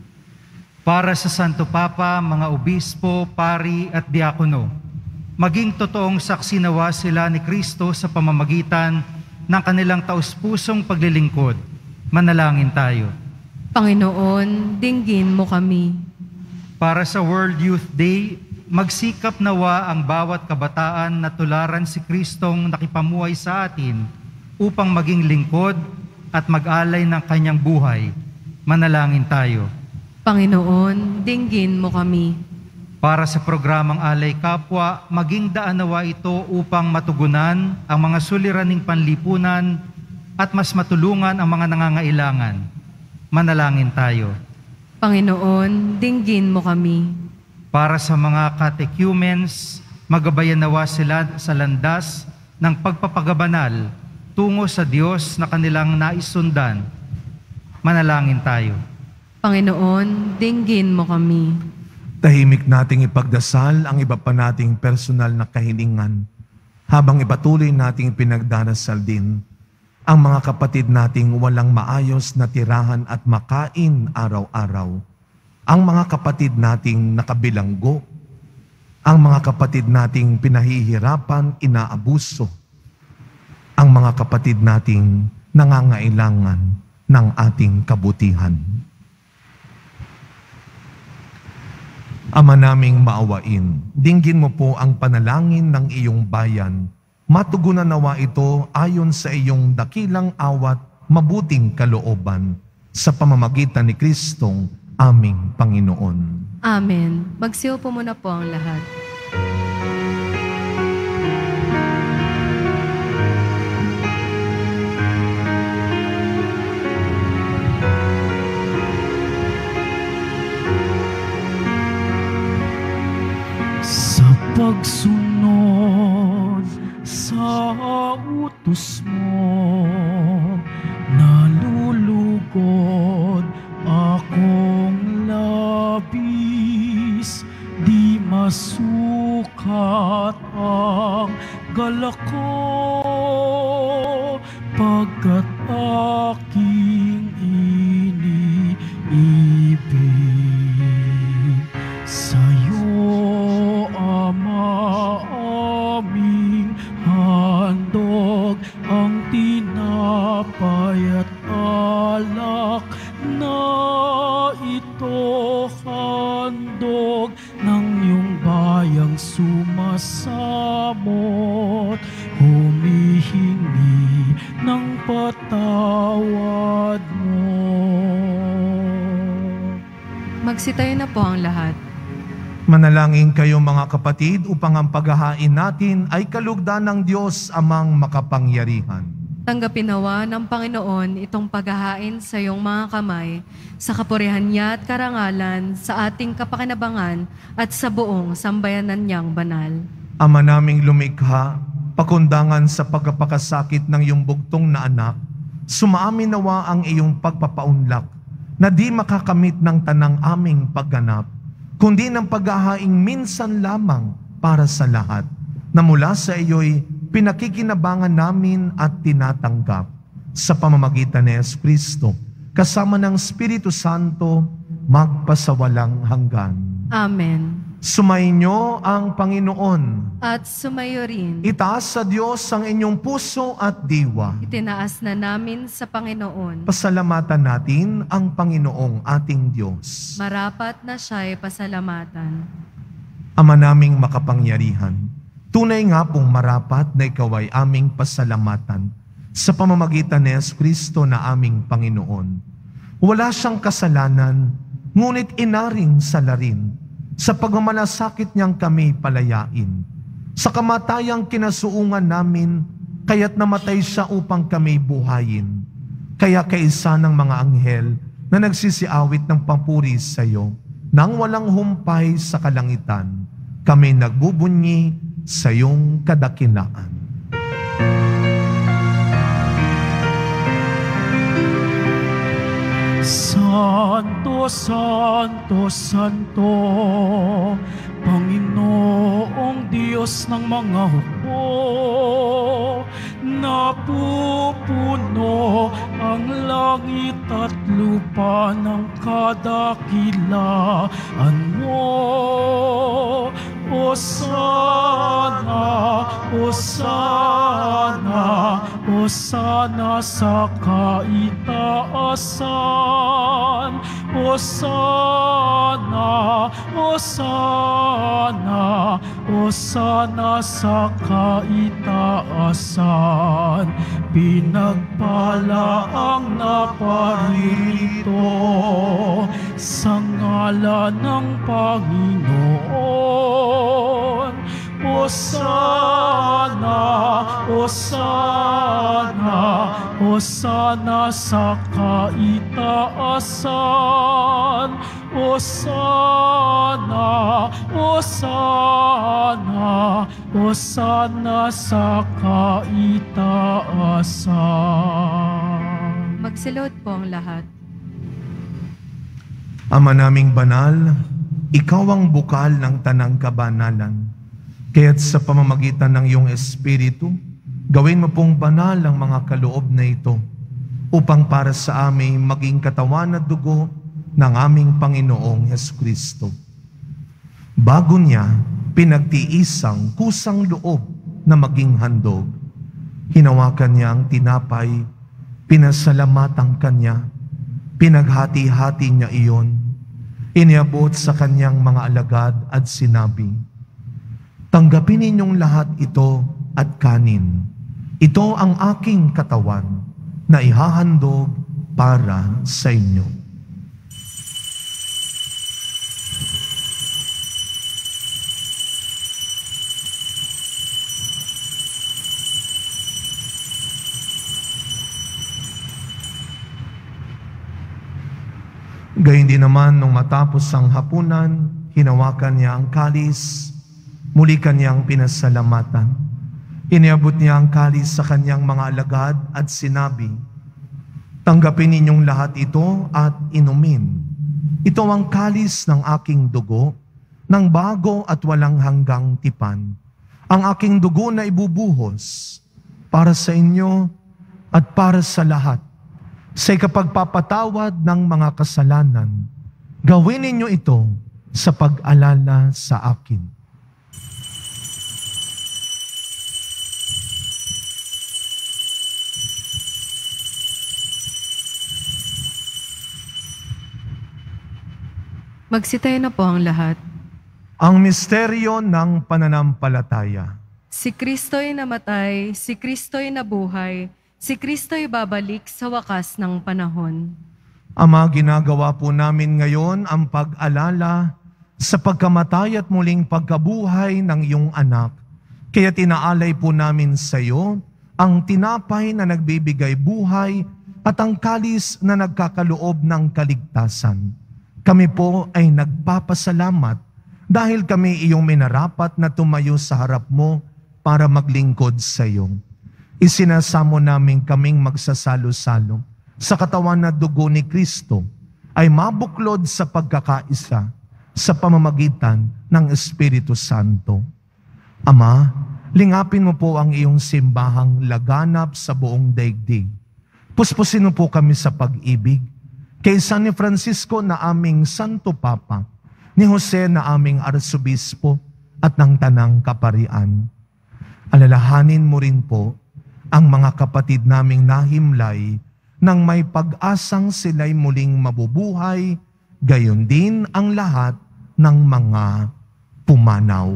Para sa Santo Papa, mga obispo, pari at diakono, maging totoong saksi nawa sila ni Kristo sa pamamagitan ng kanilang taus-pusong paglilingkod. Manalangin tayo. Panginoon, dinggin mo kami. Para sa World Youth Day, magsikap nawa ang bawat kabataan na tularan si Kristong nakipamuhay sa atin upang maging lingkod at mag-alay ng kanyang buhay. Manalangin tayo. Panginoon, dinggin mo kami. Para sa programang Alay Kapwa, maging daan nawa ito upang matugunan ang mga suliraning panlipunan at mas matulungan ang mga nangangailangan. Manalangin tayo. Panginoon, dinggin mo kami. Para sa mga catechumens, magabayan nawa sila sa landas ng pagpapagabanal tungo sa Diyos na kanilang naisundan. Manalangin tayo. Panginoon, dinggin mo kami. Tahimik nating ipagdasal ang iba pa nating personal na kahilingan habang ipatuloy nating pinagdarasal din ang mga kapatid nating walang maayos na tirahan at makain araw-araw, ang mga kapatid nating nakabilanggo, ang mga kapatid nating pinahihirapan, inaabuso, ang mga kapatid nating nangangailangan ng ating kabutihan. Ama naming maawain, dinggin mo po ang panalangin ng iyong bayan. Matugunan nawa ito ayon sa iyong dakilang awat, mabuting kalooban, sa pamamagitan ni Kristong aming Panginoon. Amen. Magsiyo po muna po ang lahat. Pagsunod sa utos mo, nalulugod akong labis, di masukat ang galak ko, pagkat aking iniibig. Sa'yo, Ama, aming handog ang tinapay at handog ng iyong bayang sumasamot, humihingi ng patawad mo. Magsitayo na po ang lahat. Manalangin kayo mga kapatid upang ang paghahain natin ay kalugdan ng Diyos Amang makapangyarihan. Tanggapin nawa ng Panginoon itong paghahain sa iyong mga kamay, sa kapurihan niya at karangalan, sa ating kapakinabangan at sa buong sambayanan niyang banal. Ama naming lumikha, pakundangan sa pagpapakasakit ng iyong bugtong na anak, sumaamin nawa ang iyong pagpapaunlak na di makakamit ng tanang aming pagganap, kundi ng paghahaing minsan lamang para sa lahat, na mula sa iyo'y pinakikinabangan namin at tinatanggap sa pamamagitan ni Jesucristo, kasama ng Espiritu Santo, magpasawalang hanggan. Amen. Sumainyo ang Panginoon. At sumayo rin. Itaas sa Diyos ang inyong puso at diwa. Itinaas na namin sa Panginoon. Pasalamatan natin ang Panginoong ating Diyos. Marapat na siya'y pasalamatan. Ama naming makapangyarihan, tunay nga pong marapat na ikaw ay aming pasalamatan sa pamamagitan ni Jesucristo na aming Panginoon. Wala siyang kasalanan, ngunit inaring salarin. Sa pagmamalasakit niyang kami palayain. Sa kamatayang kinasuungan namin, kaya't namatay siya upang kami buhayin. Kaya kaisa ng mga anghel na nagsisiawit ng papuri sa iyo, nang walang humpay sa kalangitan, kami nagbubunyi sa iyong kadakilaan. Santo, Santo, Santo, Panginoong Diyos ng mga hukbo, napupuno ang langit at lupa ng kadakilaan mo. Hosana, Hosana, Hosana sa kaitaasan. Hosana, Hosana, Hosana sa kaitaasan. Pinagpala ang naparito sa ngalan ng Panginoon. Hosana, Hosana, Hosana sa kaitaasan. Hosana, Hosana, Hosana sa kaitaasan. Magsilod po ang lahat. Ama naming banal, ikaw ang bukal ng tanang kabanalan. Kaya't sa pamamagitan ng iyong Espiritu, gawin mo pong banal ang mga kaloob na ito upang para sa amin maging katawan at dugo ng aming Panginoong Jesucristo. Bago niya pinagtiisang kusang loob na maging handog, hinawakan niya ang tinapay, pinasalamatan kanya, pinaghati-hati niya iyon, iniabot sa kanyang mga alagad at sinabi, "Tanggapin ninyong lahat ito at kanin. Ito ang aking katawan na ihahandog para sa inyo." Gayun din naman nung matapos ang hapunan, hinawakan niya ang kalis, muli kanyang pinasalamatan. Iniabot niya ang kalis sa kanyang mga alagad at sinabi, "Tanggapin ninyong lahat ito at inumin. Ito ang kalis ng aking dugo, ng bago at walang hanggang tipan. Ang aking dugo na ibubuhos para sa inyo at para sa lahat. Sa ikapagpapatawad ng mga kasalanan, gawin ninyo ito sa pag-alala sa akin." Magsitayo na po ang lahat. Ang misteryo ng pananampalataya. Si Kristo'y namatay, si Kristo'y nabuhay, si Kristo'y babalik sa wakas ng panahon. Ama, ginagawa po namin ngayon ang pag-alala sa pagkamatay at muling pagkabuhay ng iyong anak. Kaya tinaalay po namin sa iyo ang tinapay na nagbibigay buhay at ang kalis na nagkakaloob ng kaligtasan. Kami po ay nagpapasalamat dahil kami iyong minarapat na tumayo sa harap mo para maglingkod sa iyo. Isinasamo namin kaming magsasalo-salo sa katawan na dugo ni Kristo ay mabuklod sa pagkakaisa sa pamamagitan ng Espiritu Santo. Ama, lingapin mo po ang iyong simbahang laganap sa buong daigdig. Puspusin mo po kami sa pag-ibig kay San Francisco na aming Santo Papa, ni Jose na aming Arsobispo at ng Tanang Kaparian. Alalahanin mo rin po ang mga kapatid naming nahimlay nang may pag-asang sila'y muling mabubuhay, gayon din ang lahat ng mga pumanaw.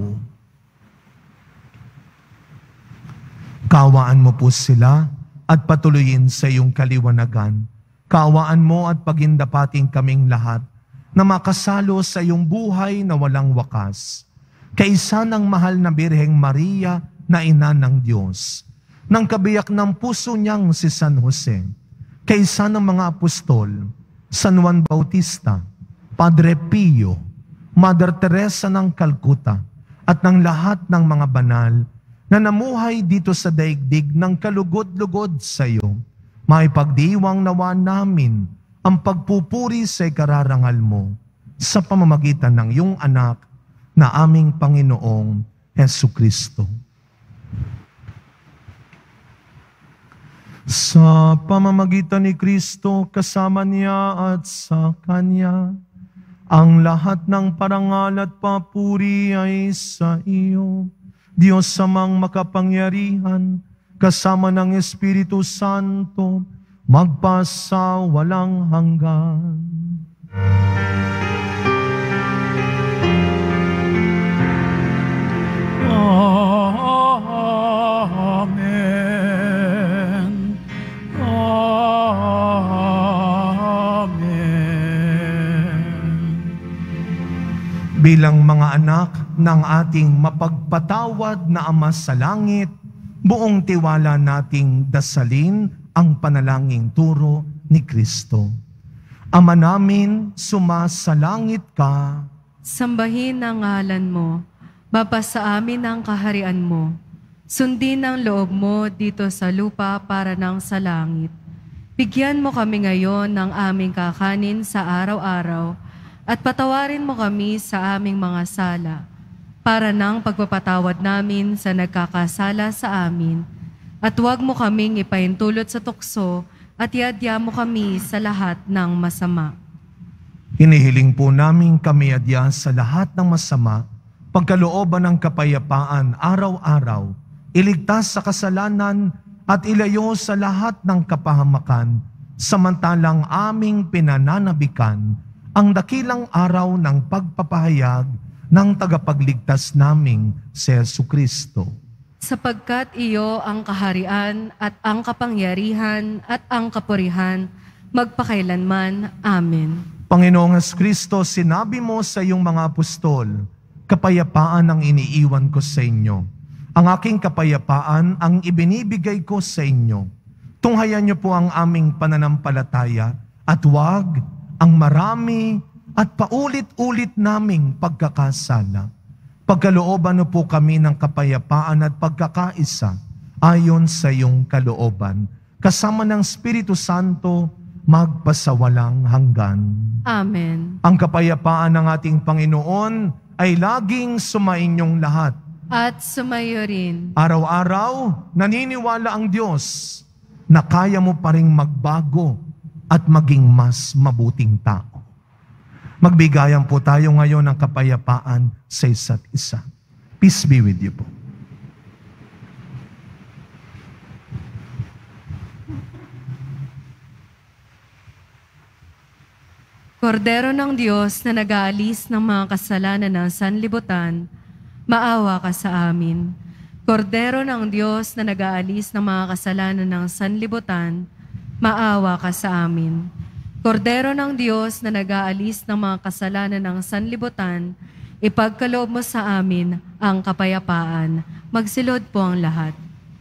Kaawaan mo po sila at patuloyin sa iyong kaliwanagan. Kaawaan mo at pagindapating kaming lahat na makasalo sa iyong buhay na walang wakas. Kaisa ng mahal na Birheng Maria na ina ng Diyos, ng kabiyak ng puso niyang si San Jose, kaisa ng mga apostol, San Juan Bautista, Padre Pio, Mother Teresa ng Calcutta, at ng lahat ng mga banal na namuhay dito sa daigdig ng kalugod-lugod sa iyo, maipagdiwang nawa namin ang pagpupuri sa ikararangal mo sa pamamagitan ng iyong anak na aming Panginoong Hesukristo. Sa pamamagitan ni Kristo, kasama niya at sa Kanya, ang lahat ng parangal at papuri ay sa iyo, Diyos Amang makapangyarihan, kasama ng Espiritu Santo, magpasa walang hanggan. Amen. Amen. Bilang mga anak ng ating mapagpatawad na Ama sa langit, buong tiwala nating dasalin ang panalangin turo ni Kristo. Ama namin, sumasalangit ka. Sambahin ang ngalan mo, mapasa amin ang kaharian mo. Sundin ang loob mo dito sa lupa para nang sa langit. Bigyan mo kami ngayon ng aming kakanin sa araw-araw at patawarin mo kami sa aming mga sala para nang pagpapatawad namin sa nagkakasala sa amin. At huwag mo kaming ipaintulot sa tukso at iadya mo kami sa lahat ng masama. Hinihiling po namin kami adya sa lahat ng masama, pagkalooban ng kapayapaan araw-araw, iligtas sa kasalanan at ilayo sa lahat ng kapahamakan, samantalang aming pinananabikan ang dakilang araw ng pagpapahayag ng tagapagligtas naming si Jesucristo. Sapagkat iyo ang kaharian at ang kapangyarihan at ang kapurihan, magpakailanman. Amen. Panginoong Jesucristo, sinabi mo sa iyong mga apostol, kapayapaan ang iniiwan ko sa inyo. Ang aking kapayapaan ang ibinibigay ko sa inyo. Tunghayan niyo po ang aming pananampalataya at huwag ang marami at paulit-ulit naming pagkakasala. Pagkalooban po kami ng kapayapaan at pagkakaisa ayon sa iyong kalooban. Kasama ng Espiritu Santo, magpasawalang hanggan. Amen. Ang kapayapaan ng ating Panginoon ay laging sumainyong lahat. At sumayo rin. Araw-araw, naniniwala ang Diyos na kaya mo pa ring magbago at maging mas mabuting tao. Magbigayan po tayo ngayon ng kapayapaan sa isa't isa. Peace be with you po. Kordero ng Diyos na nag-aalis ng mga kasalanan ng sanlibutan, maawa ka sa amin. Kordero ng Diyos na nag-aalis ng mga kasalanan ng sanlibutan, maawa ka sa amin. Kordero ng Diyos na nag-aalis ng mga kasalanan ng sanlibutan, ipagkaloob mo sa amin ang kapayapaan. Magsilod po ang lahat.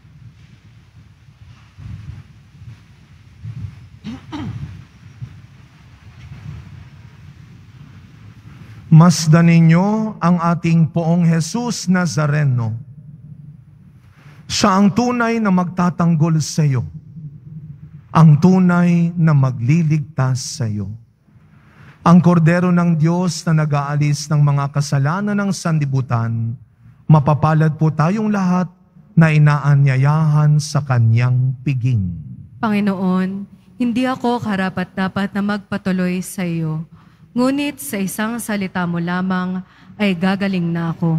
Masdan ninyo ang ating Poong Jesus Nazareno. Siya ang tunay na magtatanggol sa iyo, ang tunay na magliligtas sa iyo. Ang kordero ng Diyos na nag-aalis ng mga kasalanan ng sanlibutan, mapapalad po tayong lahat na inaanyayahan sa kanyang piging. Panginoon, hindi ako karapat-dapat na magpatuloy sa iyo, ngunit sa isang salita mo lamang ay gagaling na ako.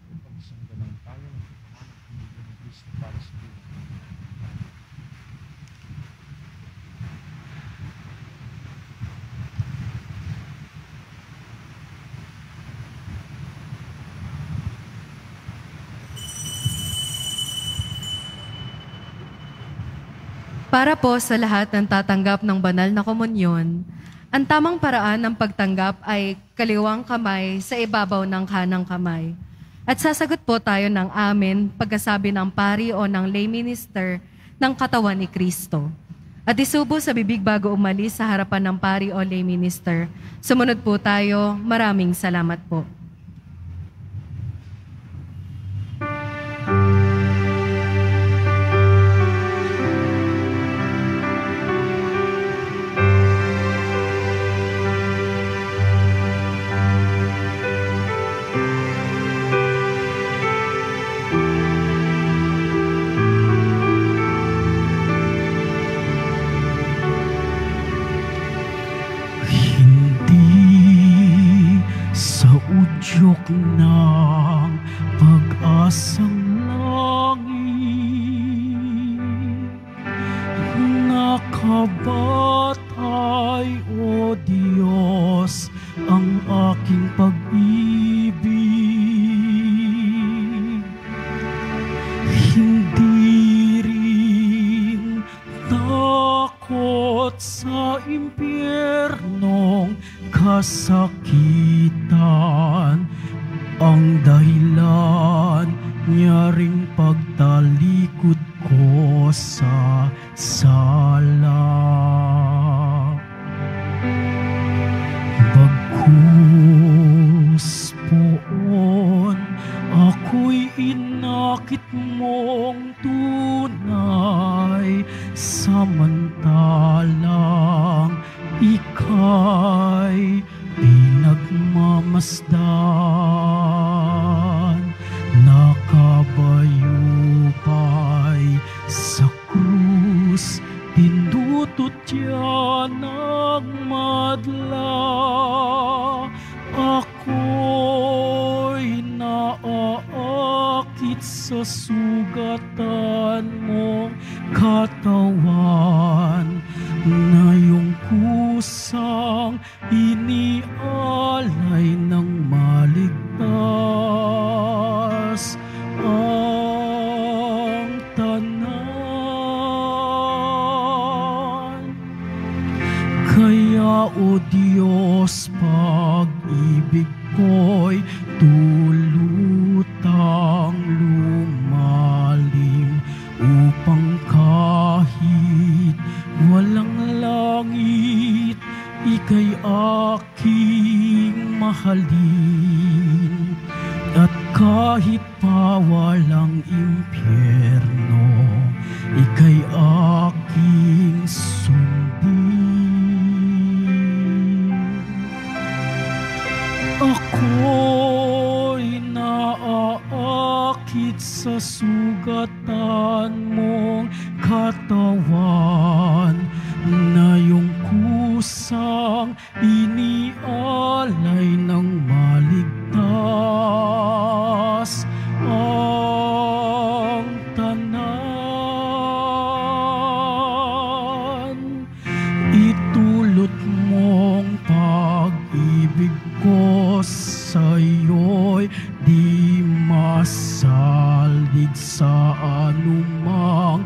Para po sa lahat ng tatanggap ng banal na komunyon, ang tamang paraan ng pagtanggap ay kaliwang kamay sa ibabaw ng kanang kamay. At sasagot po tayo ng amen pagkasabi ng pari o ng lay minister ng katawan ni Kristo. At isubo sa bibig bago umalis sa harapan ng pari o lay minister. Sumunod po tayo. Maraming salamat po. Udyok ng pag-asang langit, nakabatay, O Diyos, ang aking pag-ibig. Hindi rin takot sa impyernong kasakitan, ang dahilan niya ring pagtalikod ko sa sala. Bagkus poon, ako'y inakit mong tunay, samantalang ika'y pinagmamasdan. Nakabayupay sa krus, pindutot yan ng madla. Ako'y naaakit sa sugatan mong katawan, na iyong kusang inialay ng maligtas ang tanan. Kaya, O Diyos, pag-ibig ko'y tulutang lumalim, upang kahit walang langit, ika'y aking mahalin. At kahit pa walang impyerno, ika'y aking sundin. Ako'y naaakit sa sugatan mong katawan, na iyong kusang inialay ng maligtas ang tanan. Itulot mong Diyos sa'yo'y di masaldig sa anumang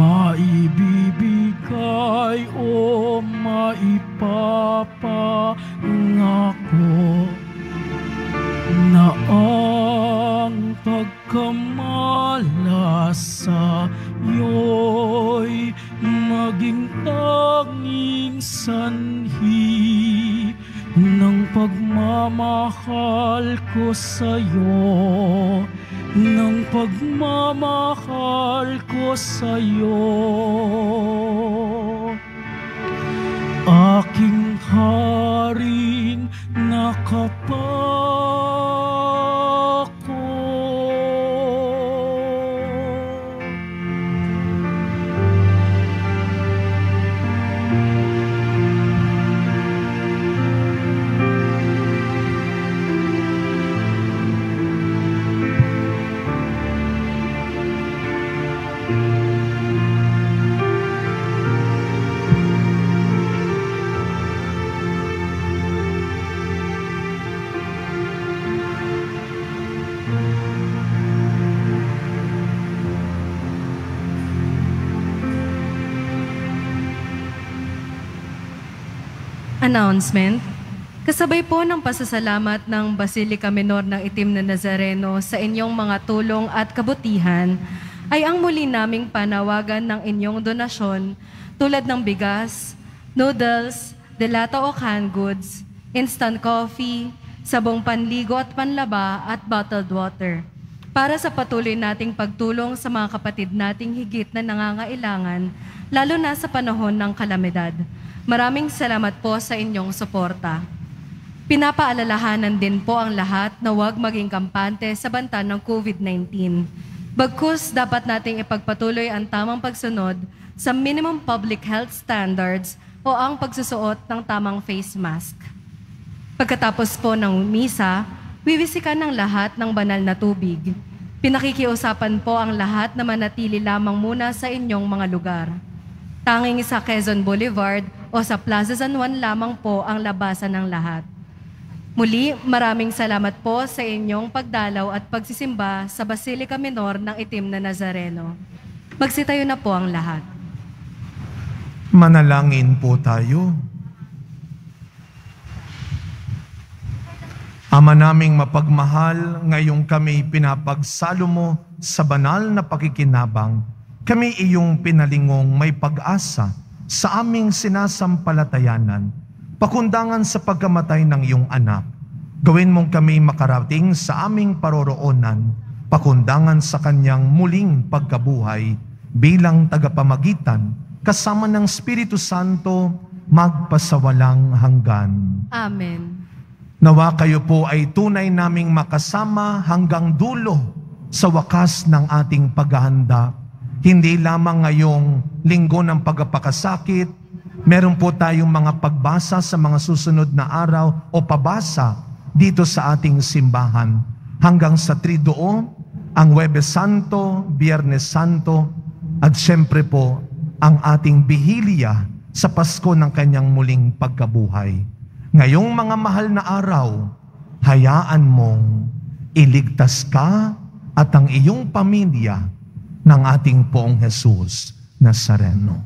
maibibigay o maipapangako, na ang pagkamalas sa'yo'y maging tanging sanhi ng pagmamahal ko sa'yo, ng pagmamahal ko sa'yo. Aking haring nakapako, Announcement. Kasabay po ng pasasalamat ng Basilica Minor ng Itim na Nazareno sa inyong mga tulong at kabutihan, ay ang muli naming panawagan ng inyong donasyon tulad ng bigas, noodles, delata o canned goods, instant coffee, sabong panligo at panlaba at bottled water para sa patuloy nating pagtulong sa mga kapatid nating higit na nangangailangan, lalo na sa panahon ng kalamidad. Maraming salamat po sa inyong suporta. Pinapaalalahanan din po ang lahat na huwag maging kampante sa banta ng COVID-19. Bagkus dapat nating ipagpatuloy ang tamang pagsunod sa minimum public health standards o ang pagsusuot ng tamang face mask. Pagkatapos po ng misa, wiwisikan ng lahat ng banal na tubig. Pinakikiusapan po ang lahat na manatili lamang muna sa inyong mga lugar. Tanging sa Quezon Boulevard o sa Plaza San Juan lamang po ang labasan ng lahat. Muli, maraming salamat po sa inyong pagdalaw at pagsisimba sa Basilica Minor ng Itim na Nazareno. Magsitayo na po ang lahat. Manalangin po tayo. Ama naming mapagmahal, ngayong kami pinapagsalo mo sa banal na pakikinabang, kami iyong pinalingong may pag-asa sa aming sinasampalatayanan, pakundangan sa pagkamatay ng iyong anak. Gawin mong kami makarating sa aming paroroonan, pakundangan sa kanyang muling pagkabuhay bilang tagapamagitan, kasama ng Espiritu Santo, magpasawalang hanggan. Amen. Nawa kayo po ay tunay naming makasama hanggang dulo sa wakas ng ating paghahanda. Hindi lamang ngayong linggo ng pagpapakasakit, meron po tayong mga pagbasa sa mga susunod na araw o pabasa dito sa ating simbahan. Hanggang sa Triduo, ang Huwebes Santo, Biyernes Santo, at siyempre po ang ating bihilya sa Pasko ng kanyang muling pagkabuhay. Ngayong mga mahal na araw, hayaan mong iligtas ka at ang iyong pamilya ng ating Poong Jesus Nazareno.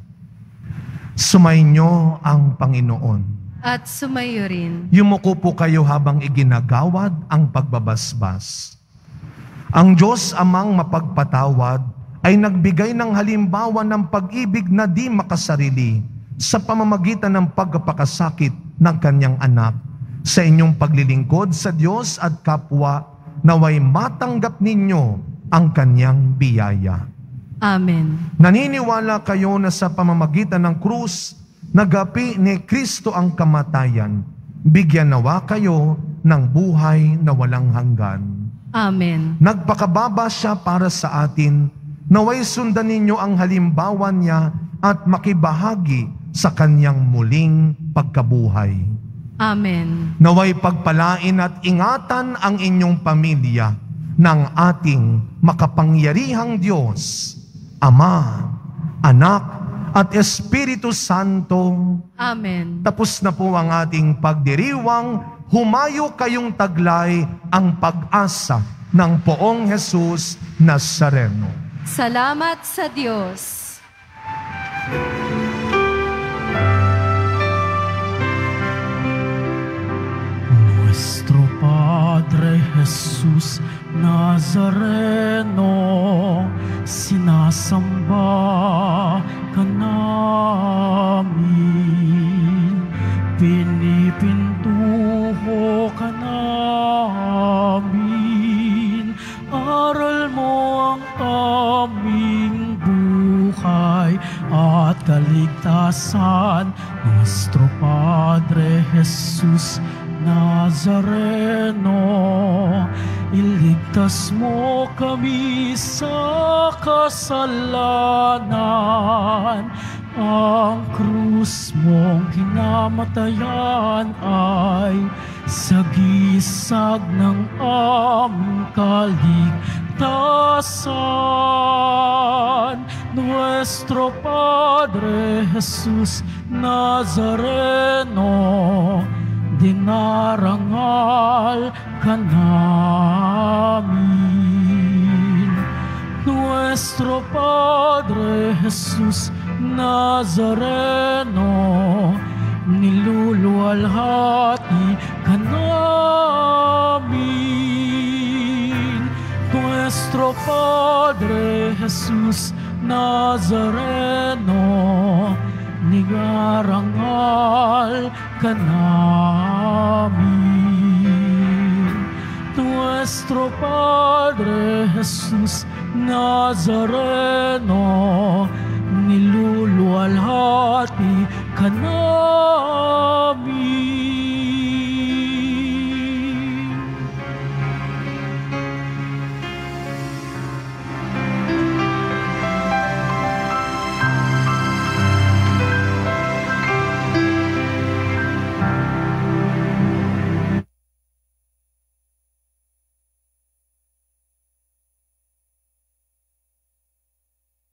Sumainyo ang Panginoon. At sumayo rin. Yumuko po kayo habang iginagawad ang pagbabasbas. Ang Diyos Amang mapagpatawad ay nagbigay ng halimbawa ng pag-ibig na di makasarili sa pamamagitan ng pagpapakasakit ng kanyang anak. Sa inyong paglilingkod sa Diyos at kapwa, naway matanggap ninyo ang kanyang biyaya. Amen. Naniniwala kayo na sa pamamagitan ng krus, nagapi ni Kristo ang kamatayan. Bigyan nawa kayo ng buhay na walang hanggan. Amen. Nagpakababa siya para sa atin, naway sundan ninyo ang halimbawa niya at makibahagi sa kanyang muling pagkabuhay. Amen. Naway pagpalain at ingatan ang inyong pamilya ng ating makapangyarihang Diyos, Ama, Anak, at Espiritu Santo. Amen. Tapos na po ang ating pagdiriwang humayo kayong taglay ang pag-asa ng Poong Jesus Nazareno. Salamat sa Diyos. Nuestro Padre Jesus Nazareno, sinasamba ka namin, pinipintuho ka namin, aral mo ang aming buhay at kaligtasan. Nuestro Padre Jesus Nazareno, iligtas mo kami sa kasalanan. Ang krus mong kinamatayan ay sagisag ng aming kaligtasan. Nuestro Padre Jesus Nazareno, dinarangal ka namin. Nuestro Padre Jesus Nazareno, niluluwalhati ka namin. Nuestro Padre Jesus Nazareno, nigarangal ka namin. Nuestro Padre Jesus Nazareno, niluluwalhati ka namin.